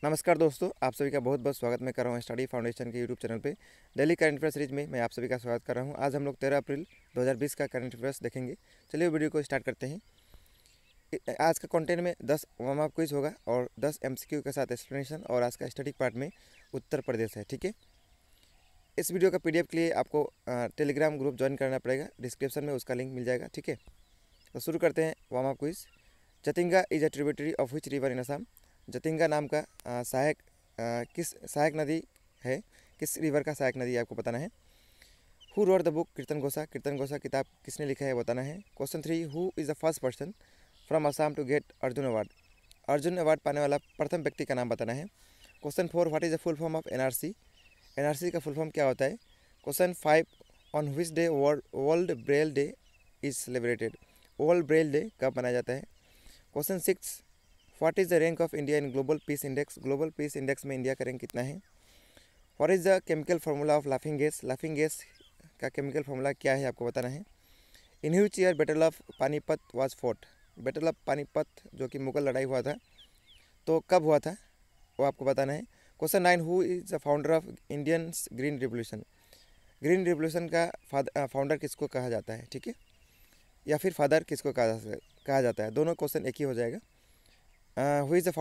नमस्कार दोस्तों, आप सभी का बहुत बहुत स्वागत मैं कर रहा हूँ स्टडी फाउंडेशन के यूट्यूब चैनल पे। डेली करंट अफेयर्स सीरीज में मैं आप सभी का स्वागत कर रहा हूँ। आज हम लोग 13 अप्रैल 2020 का करंट अफेयर्स देखेंगे। चलिए वीडियो को स्टार्ट करते हैं। आज का कंटेंट में 10 वार्म अप क्विज होगा और 10 MCQ के साथ एक्सप्लेनेशन और आज का स्टडी पार्ट में उत्तर प्रदेश है। ठीक है, इस वीडियो का PDF के लिए आपको टेलीग्राम ग्रुप ज्वाइन करना पड़ेगा, डिस्क्रिप्शन में उसका लिंक मिल जाएगा। ठीक है, तो शुरू करते हैं warm up quiz. Jatinga is a tributary of which river in Assam? Jatinga नाम का किस सहायक नदी है? किस रिवर का सहायक नदी है आपको बताना है। Who wrote the book Kirtan घोषा? कीर्तन घोषा किताब किसने लिखा है बताना है। Question 3, who is the first person from Assam to get Arjun award? Arjun award पाने वाला प्रथम व्यक्ति का नाम बताना है। Question 4, what is the full form of NRC? NRC का फुल फॉर्म क्या होता है। Question 5, on which day world Braille day is celebrated? World Braille day कब मनाया जाता है। Question 6, what is the rank of India in global peace index? Global peace index में India का रैंक कितना है। What is the chemical formula of laughing gas? Laughing gas का chemical formula क्या है आपको बताना है। In which year battle of Panipat was fought? Battle of Panipat जो कि मुगल लड़ाई हुआ था तो कब हुआ था वो आपको बताना है। Question 9, who is the founder of Indian green revolution? Green revolution का फाउंडर किसको कहा जाता है। ठीक है, या फिर फादर किसको कहा जाता है। दोनों क्वेश्चन एक ही हो जाएगा। Who is the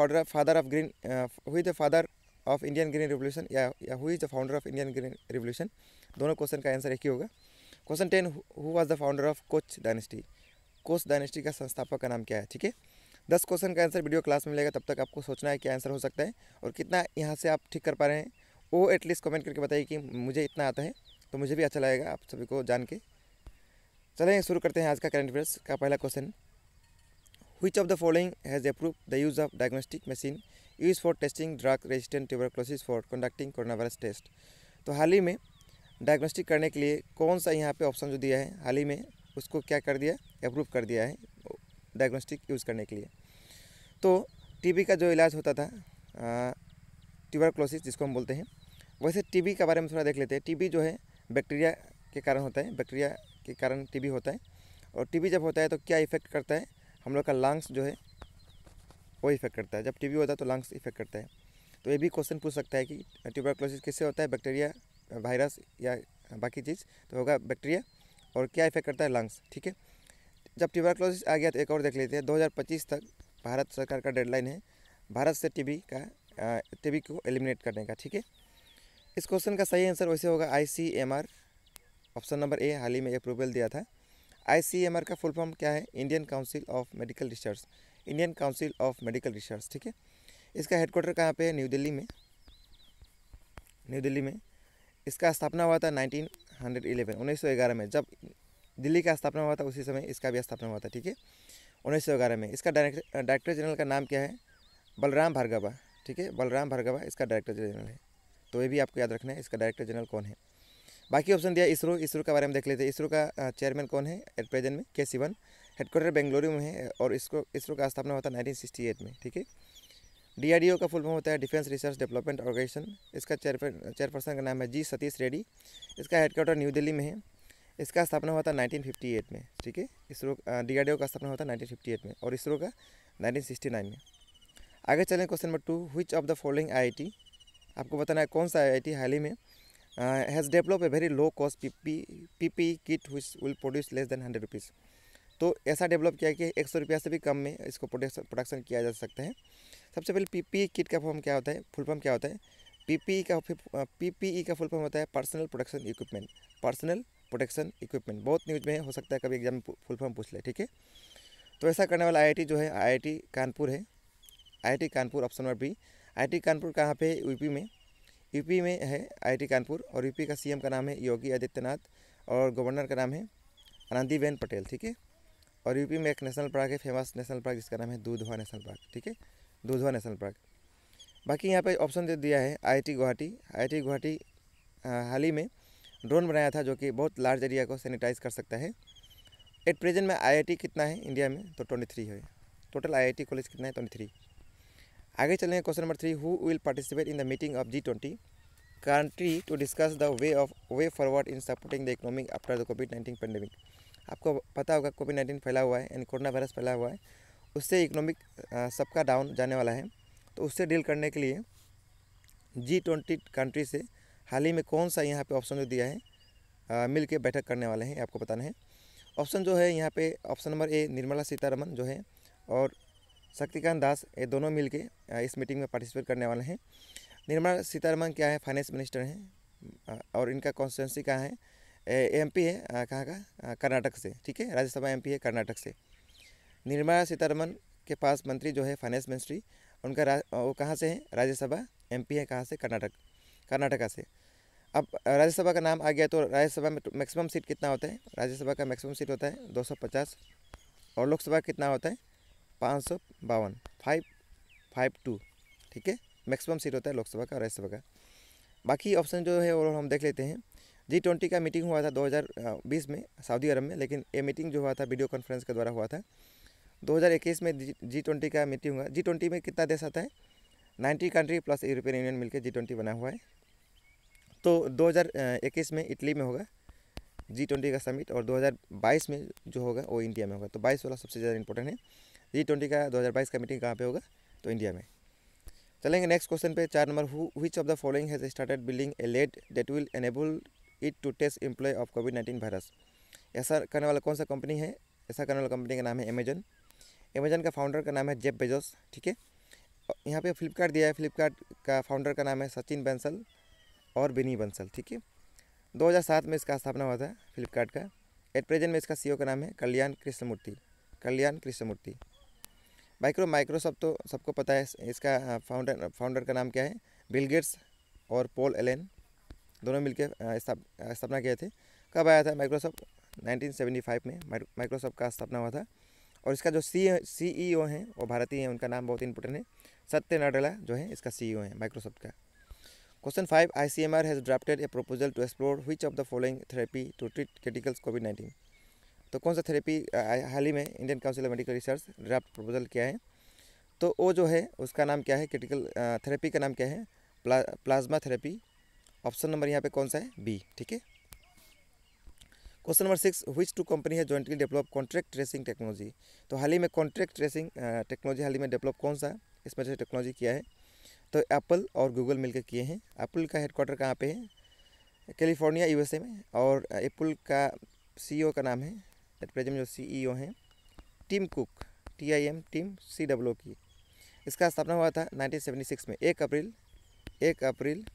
father of Indian green revolution या who is the founder of Indian green revolution, दोनों क्वेश्चन का आंसर एक ही होगा। Question 10, who was the founder of Koch dynasty? Koch dynasty का संस्थापक का नाम क्या है। ठीक है, 10 क्वेश्चन का आंसर वीडियो क्लास में मिलेगा, तब तक आपको सोचना है क्या आंसर हो सकता है और कितना यहाँ से आप ठीक कर पा रहे हैं वो एटलीस्ट कमेंट करके बताइए कि मुझे इतना आता है, तो मुझे भी अच्छा लगेगा आप सभी को जान के। चलें शुरू करते हैं आज का करंट अफेयर्स का पहला question. Which of the following has approved the use of diagnostic machine used for testing drug resistant tuberculosis for conducting coronavirus test? तो हाल ही में डायग्नोस्टिक करने के लिए कौन सा यहाँ पे ऑप्शन जो दिया है, हाल ही में उसको क्या कर दिया, अप्रूव कर दिया है डायग्नोस्टिक यूज़ करने के लिए। तो TB का जो इलाज होता था ट्यूबरक्लोसिस जिसको हम बोलते हैं, वैसे TB के बारे में थोड़ा देख लेते हैं। TB जो है बैक्टीरिया के कारण होता है, बैक्टीरिया के कारण TB होता है। और TB जब होता है तो क्या इफेक्ट करता है, हम लोग का लंग्स जो है वो इफेक्ट करता है। जब TB होता है तो लंग्स इफेक्ट करता है। तो ये भी क्वेश्चन पूछ सकता है कि ट्यूबरक्लोसिस किससे होता है, बैक्टीरिया, वायरस या बाकी चीज़, तो होगा बैक्टीरिया। और क्या इफेक्ट करता है, लंग्स। ठीक है, जब ट्यूबरक्लोसिस आ गया तो एक और देख लेते हैं। 2025 तक भारत सरकार का डेडलाइन है भारत से TB को एलिमिनेट करने का। ठीक है, इस क्वेश्चन का सही आंसर वैसे होगा ICMR, ऑप्शन नंबर ए, हाल ही में अप्रूवल दिया था। ICMR का फुल फॉर्म क्या है, Indian council of medical research, Indian council of medical research. ठीक है, इसका हेडक्वार्टर कहाँ पे है, न्यू दिल्ली में। न्यू दिल्ली में इसका स्थापना हुआ था 1911 में। जब दिल्ली का स्थापना हुआ था उसी समय इसका भी स्थापना हुआ था। ठीक है, 1911 में। इसका डायरेक्टर जनरल का नाम क्या है, बलराम भार्गवा। ठीक है, बलराम भार्गवा इसका डायरेक्टर जनरल है। तो ये भी आपको याद रखना है इसका डायरेक्टर जनरल कौन है। बाकी ऑप्शन दिया इसरो के बारे में देख लेते हैं। इसरो का चेयरमैन कौन है एट प्रेजेंट में, K Sivan। हेडक्वार्टर बेंगलुरु में है और इसरो का स्थापना होता है 1968 में। ठीक है, DRDO का फुल फॉर्म होता है डिफेंस रिसर्च डेवलपमेंट ऑर्गेनाइजेशन। इसका चेयरपर्सन का नाम है G सतीश रेड्डी। इसका हेडक्वार्टर न्यू दिल्ली में है। इसका स्थापना हुआ था 1958 में। ठीक है, DRDO का स्थापना हुआ था 1958 में और इसरो का 1969 में। आगे चलें question number 2, which of the following IIT, आपको बताना है कौन सा IIT हाल ही में has develop a very low cost PPE kit which will produce less than 100 rupees. तो ऐसा डेवलप किया कि 100 रुपया से भी कम में इसको प्रोडक्शन किया जा सकता है। सबसे पहले PPE किट का फॉर्म क्या होता है, फुल फॉर्म क्या होता है। PPE का फुल फॉर्म होता है personal protection equipment. Personal protection equipment बहुत न्यूज़ में हो सकता है कभी एग्जाम में फुल फॉर्म पूछ ले। ठीक है, तो ऐसा करने वाला IIT जो है IIT कानपुर है। IIT Kanpur option number B. IIT Kanpur कहाँ पे है, यूपी में है IIT कानपुर। और यूपी का CM का नाम है योगी आदित्यनाथ और गवर्नर का नाम है आनंदीबेन पटेल। ठीक है, और यूपी में एक नेशनल पार्क है, फेमस नेशनल पार्क, जिसका नाम है दूधवा नेशनल पार्क। ठीक है, दूधवा नेशनल पार्क। बाकी यहाँ पे ऑप्शन दे दिया है IIT गुवाहाटी हाल ही में ड्रोन बनाया था जो कि बहुत लार्ज एरिया को सैनिटाइज कर सकता है। एट प्रेजेंट में IIT कितना है इंडिया में, तो 23 है। टोटल IIT कॉलेज कितना है, 23। आगे चलेंगे question number 3, who will participate in the meeting of G20 country to discuss the way forward in supporting the economic after the COVID-19 pandemic. आपको पता होगा COVID-19 फैला हुआ है, यानी कोरोना वायरस फैला हुआ है, उससे इकोनॉमिक सबका डाउन जाने वाला है। तो उससे डील करने के लिए G20 कंट्री से हाल ही में कौन सा यहाँ पे ऑप्शन जो दिया है मिल के बैठक करने वाले हैं, आपको बताना है। ऑप्शन जो है यहाँ पे option number A Nirmala Sitharaman जो है और शक्तिकांत दास, ये दोनों मिल के इस मीटिंग में पार्टिसिपेट करने वाले हैं। निर्मला सीतारमन क्या है, फाइनेंस मिनिस्टर हैं और इनका कॉन्स्टिट्यूंसी कहाँ है, एमपी है, कहाँ का, कर्नाटक से, ठीक है, राज्यसभा एमपी है कर्नाटक से। निर्मला सीतारमन के पास मंत्री जो है फाइनेंस मिनिस्ट्री, उनका वो कहाँ से है, राज्यसभा एमपी है, कहाँ से, कर्नाटका से। अब राज्यसभा का नाम आ गया तो राज्यसभा में मैक्सिमम सीट कितना होता है, राज्यसभा का मैक्सिमम सीट होता है 250 और लोकसभा कितना होता है 552, 552, ठीक है, मैक्सिमम सीट होता है लोकसभा का और राज्यसभा का। बाकी ऑप्शन जो है वो हम देख लेते हैं। G20 का मीटिंग हुआ था 2020 में सऊदी अरब में, लेकिन ये मीटिंग जो हुआ था वीडियो कॉन्फ्रेंस के द्वारा हुआ था। 2021 में G20 का मीटिंग हुआ। G20 में कितना देश आता है, 90 कंट्री प्लस यूरोपियन यूनियन मिलकर G20 बना हुआ है। तो 2021 में इटली में होगा G20 का समिट और 2022 में जो होगा वो इंडिया में होगा। तो 22 वाला सबसे ज़्यादा इंपॉर्टेंट है। G20 का 2022 का मीटिंग कहाँ पे होगा, तो इंडिया में। चलेंगे नेक्स्ट क्वेश्चन पे, 4 नंबर, which of the following has started building a lab that will enable it to test employ of कोविड-19 वायरस। ऐसा करने वाला कौन सा कंपनी है, ऐसा करने वाला कंपनी का नाम है अमेजन। अमेजन का फाउंडर का नाम है जेफ बेजोस, ठीक है। यहाँ पे फ्लिपकार्ट दिया है, फ्लिपकार्ट का फाउंडर का नाम है सचिन बंसल और बिनी बंसल, ठीक है। 2007 में इसका स्थापना हुआ था फ्लिपकार्ट का। एट प्रेजेंट में इसका सीईओ का नाम है कल्याण कृष्णमूर्ति। माइक्रोसॉफ्ट तो सबको पता है, इसका फाउंडर का नाम क्या है, बिल गेट्स और पॉल एलन, दोनों मिलकर स्थापना किए थे। कब आया था माइक्रोसॉफ्ट, 1975 में माइक्रोसॉफ्ट का स्थापना हुआ था। और इसका जो सीईओ हैं वो भारतीय हैं, उनका नाम बहुत इंपॉर्टेंट है, सत्य नाडेला जो है इसका सीईओ है माइक्रोसॉफ्ट का। Question 5, ICMR has drafted a proposal to explore which of the following therapy to treat critical कोविड-19। तो कौन सा थेरेपी हाल ही में Indian council of medical research draft proposal किया है, तो वो जो है उसका नाम क्या है, क्रिटिकल थेरेपी का नाम क्या है, प्लाज्मा थेरेपी। ऑप्शन नंबर यहाँ पे कौन सा है, बी, ठीक है। Question number 6, which to company है jointly develop contract tracing technology. तो हाल ही में कॉन्ट्रैक्ट ट्रेसिंग टेक्नोलॉजी हाल ही में डेवलप कौन सा इसमें से टेक्नोलॉजी किया है, तो एप्पल और गूगल मिलकर किए हैं। एप्पल का हेडक्वार्टर कहाँ पे है, कैलिफोर्निया USA में। और एप्पल का सीईओ का नाम है, एट प्रेजेंट जो सीईओ हैं टिम कुक, टीम COO की। इसका स्थापना हुआ था 1976 में, 1 अप्रैल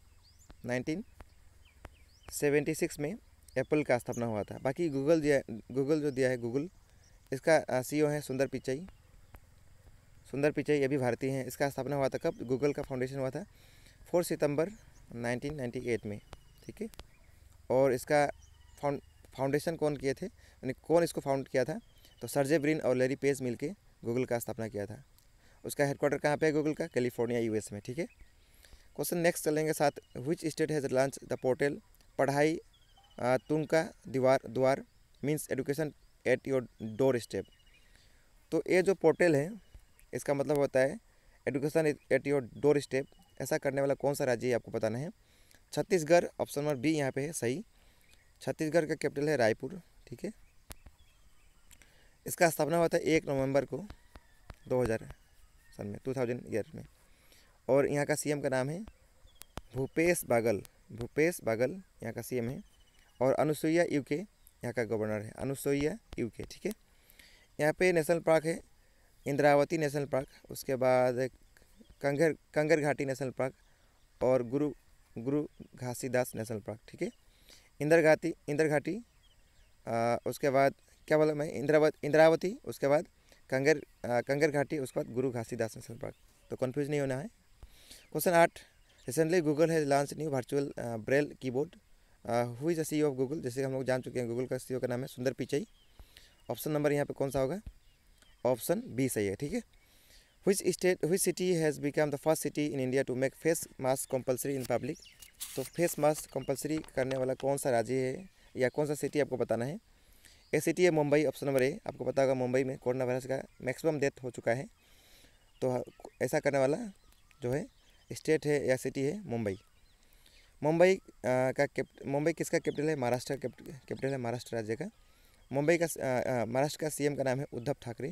1976 में एप्पल का स्थापना हुआ था। बाकी गूगल जो दिया है गूगल, इसका सीईओ है सुंदर पिचाई, ये भी भारतीय हैं। इसका स्थापना हुआ था कब, गूगल का फाउंडेशन हुआ था 4 सितंबर 1998 में, ठीक है। और इसका फाउंडेशन कौन किए थे, यानी कौन इसको फाउंड किया था, तो सर्जे ब्रिन और लैरी पेज मिलके गूगल का स्थापना किया था। उसका हेडक्वार्टर कहाँ पे है गूगल का, कैलिफोर्निया US में, ठीक है। क्वेश्चन नेक्स्ट चलेंगे 7, which state has launch the portal Padhai Tumaka Dwara means education at your door step. तो ये जो पोर्टल है इसका मतलब होता है education at your door step. ऐसा करने वाला कौन सा राज्य है आपको बताना है, छत्तीसगढ़। ऑप्शन नंबर बी यहाँ पे है सही, छत्तीसगढ़ का कैपिटल है रायपुर, ठीक है। इसका स्थापना हुआ था 1 नवंबर को 2000 सन में, 2000 ईयर में। और यहाँ का सीएम का नाम है भूपेश बागल यहाँ का सीएम है। और अनुसुईया यूके यहाँ का गवर्नर है, अनुसुईया यूके, ठीक है। यहाँ पे नेशनल पार्क है इंद्रावती नेशनल पार्क, उसके बाद कंगर घाटी नेशनल पार्क और गुरु घासीदास नेशनल पार्क, ठीक है। इंद्र घाटी उसके बाद क्या बोला मैं, इंद्रावती, उसके बाद कंगर घाटी, उसके बाद गुरु घासीदास नेशनल पार्क। तो कंफ्यूज नहीं होना है। Question 8, recently Google has launch new virtual braille keyboard. Who is the CEO of Google, जैसे हम लोग जान चुके हैं गूगल का सीईओ का नाम है सुंदर पिचाई। ऑप्शन नंबर यहाँ पे कौन सा होगा, ऑप्शन बी सही है, ठीक है। Which city has become the first city in India to make face mask compulsory in public. तो फेस मास्क कंपलसरी करने वाला कौन सा राज्य है या कौन सा सिटी आपको बताना है। ये सिटी है मुंबई, ऑप्शन नंबर ए। आपको पता होगा मुंबई में कोरोना वायरस का मैक्सिमम डेथ हो चुका है, तो ऐसा करने वाला जो है स्टेट है या सिटी है मुंबई। मुंबई किसका कैपिटल है, महाराष्ट्र कैपिटल है, महाराष्ट्र राज्य का। महाराष्ट्र का सीएम का नाम है उद्धव ठाकरे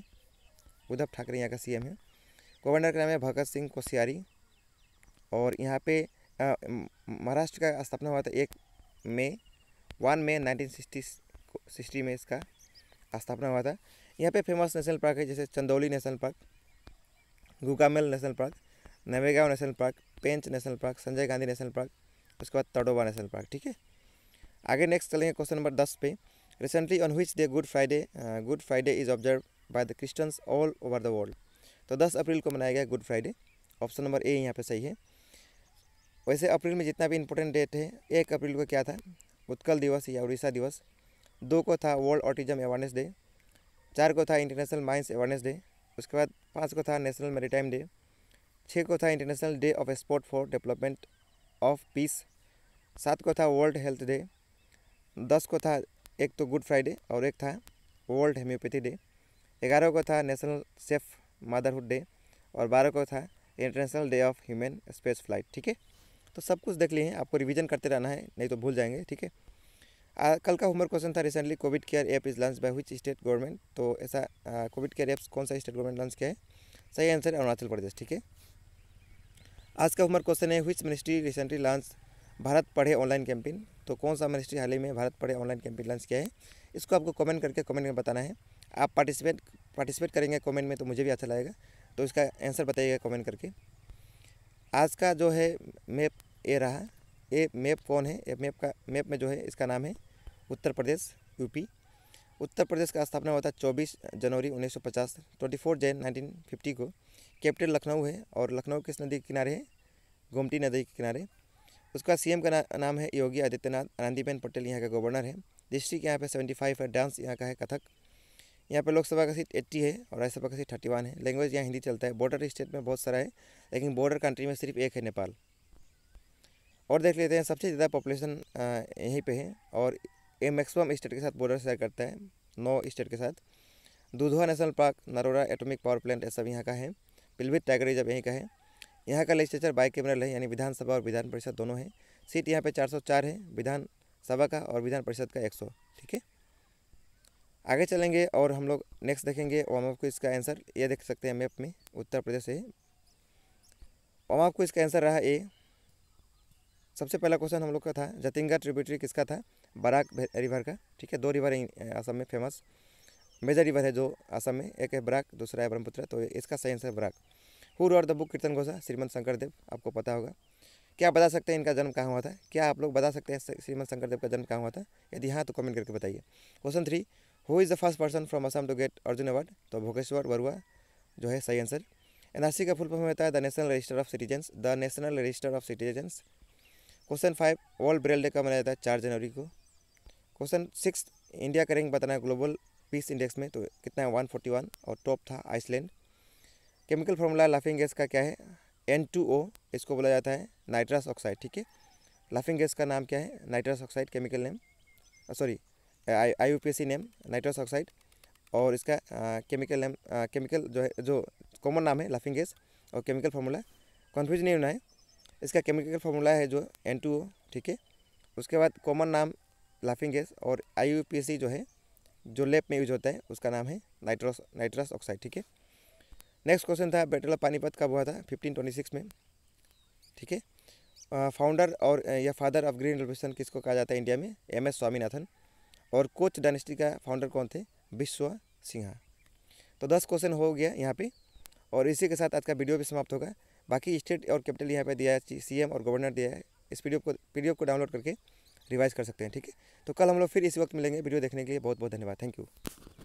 यहाँ का सीएम है। गवर्नर का नाम है भगत सिंह कोश्यारी। और यहाँ पे महाराष्ट्र का स्थापना हुआ था 1 मई 1960 में इसका स्थापना हुआ था। यहाँ पे फेमस नेशनल पार्क है जैसे Chandauli national park, Gugamal national park, Navegaon national park, Pench national park, Sanjay Gandhi national park, उसके बाद तड़ोबा नेशनल पार्क। ठीक है, आगे नेक्स्ट चलेंगे क्वेश्चन नंबर 10 पे। Recently on which day good Friday is observe by the Christians all over the world. तो 10 अप्रैल को मनाया गया good Friday. Option number A यहाँ पे सही है। वैसे अप्रैल में जितना भी इंपॉर्टेंट डेट है, 1 अप्रैल को क्या था, उत्कल दिवस या उड़ीसा दिवस, 2 को था वर्ल्ड ऑटिज्म अवेयरनेस डे, 4 को था इंटरनेशनल माइंस अवेयरनेस डे, उसके बाद 5 को था नेशनल मैरीटाइम डे, 6 को था international day of sport for development of peace, 7 को था वर्ल्ड हेल्थ डे, 10 को था एक तो गुड फ्राइडे और एक था वर्ल्ड हेम्योपैथी डे, 11 को था नेशनल सेफ मदरहुड डे और 12 को था international day of human space flight. ठीक है, तो सब कुछ देख लिए हैं, आपको रिवीजन करते रहना है, नहीं तो भूल जाएंगे। ठीक है, कल का होमवर्क क्वेश्चन था recently covid care app is launch by which state government. तो ऐसा कोविड केयर ऐप कौन सा स्टेट गवर्नमेंट लॉन्च किया है? सही आंसर है अरुणाचल प्रदेश। ठीक है, आज का होमवर्क क्वेश्चन है which ministry recently launch Bharat Padhe online campaign. तो कौन सा मिनिस्ट्री हाल ही में Bharat Padhe online campaign launch किया है, इसको आपको कमेंट में बताना है। आप पार्टिसिपेट करेंगे कमेंट में तो मुझे भी अच्छा लगेगा, तो इसका आंसर बताइएगा कमेंट करके। आज का जो है मैप ए रहा, ये मैप कौन है? ये मैप में जो है इसका नाम है उत्तर प्रदेश यूपी। उत्तर प्रदेश का स्थापना हुआ था 24 जनवरी 1950, 24 जैन 1950 को। कैपिटल लखनऊ है और लखनऊ किस नदी के किनारे है? गोमती नदी के किनारे। उसका सीएम का नाम है योगी आदित्यनाथ। आनंदीबेन पटेल यहाँ का गवर्नर है। डिस्ट्रिक्ट यहाँ पे 75 है। डांस यहाँ का है कथक। यहाँ पे लोकसभा का सीट 80 है और राज्यसभा का सीट 31 है। लैंग्वेज यहाँ हिंदी चलता है। बॉर्डर स्टेट में बहुत सारा है, लेकिन बॉर्डर कंट्री में सिर्फ एक है, नेपाल। और देख लेते हैं सबसे ज़्यादा पॉपुलेशन यहीं पे है और ये मैक्सिमम स्टेट के साथ बॉर्डर शेयर करता है, 9 स्टेट के साथ। Dudhwa national park, Narora atomic power plant, ये सब यहाँ का है। पिलभित टाइगर रिजर्व यहीं का है। यहाँ का लेजिस्लेचर बाइकैमरल है, यानी विधानसभा और विधान परिषद दोनों है। सीट यहाँ पे 404 है विधानसभा का और विधान परिषद का 100। ठीक है, आगे चलेंगे और हम लोग नेक्स्ट देखेंगे वार्म अप क्विज का आंसर। ये देख सकते हैं मैप में उत्तर प्रदेश से। वार्म अप क्विज का आंसर रहा ए। सबसे पहला क्वेश्चन हम लोग का था जतिंगा ट्रिब्यूटरी किसका था? बराक रिवर का। ठीक है, 2 रिवर है असम में फेमस, मेजर रिवर है जो असम में, एक है बराक, दूसरा है ब्रह्मपुत्र। तो इसका सही आंसर है Barak. Who wrote the book Kirtan Ghosha? श्रीमंत शंकरदेव, आपको पता होगा। क्या बता सकते हैं इनका जन्म कहाँ हुआ था? क्या आप लोग बता सकते हैं श्रीमंत शंकरदेव का जन्म कहाँ हुआ था? यदि हाँ तो कमेंट करके बताइए। Question 3, who is the first person from Assam to get Arjun award? तो भोगेश्वर बरुआ जो है सही आंसर। एनआरसी का फुल फॉर्म होता है the national register of citizens, the national register of citizens. Question 5, world Braille day कब मनाया जाता है? 4 जनवरी को। क्वेश्चन 6, इंडिया का रैंक बताना है ग्लोबल पीस इंडेक्स में, तो कितना है? 141 और टॉप था Iceland. Chemical formula laughing gas का क्या है? N2O, इसको बोला जाता है नाइट्रस ऑक्साइड। ठीक है, लाफिंग गैस का नाम क्या है? Nitrous oxide. Chemical name sorry IUPAC name nitrous oxide. और इसका केमिकल नेम केमिकल जो है, जो कॉमन नाम है लाफिंग गैस, और केमिकल फार्मूला कन्फ्यूज नहीं होना है। इसका केमिकल फार्मूला है जो N2O। ठीक है, उसके बाद कॉमन नाम लाफिंग गैस और IUPAC जो है जो लैब में यूज होता है उसका नाम है नाइट्रस ऑक्साइड। ठीक है, नेक्स्ट क्वेश्चन था बैटल ऑफ पानीपत कब हुआ था? 1526 में। ठीक है, फाउंडर और या फादर ऑफ ग्रीन रेवोल्यूशन किसको कहा जाता है इंडिया में? MS स्वामीनाथन। और कोच डायनेस्टी का फाउंडर कौन थे? विश्व सिंहा। तो 10 क्वेश्चन हो गया यहाँ पे, और इसी के साथ आज का वीडियो भी समाप्त होगा। बाकी स्टेट और कैपिटल यहाँ पे दिया है, CM और गवर्नर दिया है। इस PDF को डाउनलोड करके रिवाइज कर सकते हैं। ठीक है, तो कल हम लोग फिर इसी वक्त मिलेंगे। वीडियो देखने के लिए बहुत बहुत धन्यवाद। Thank you.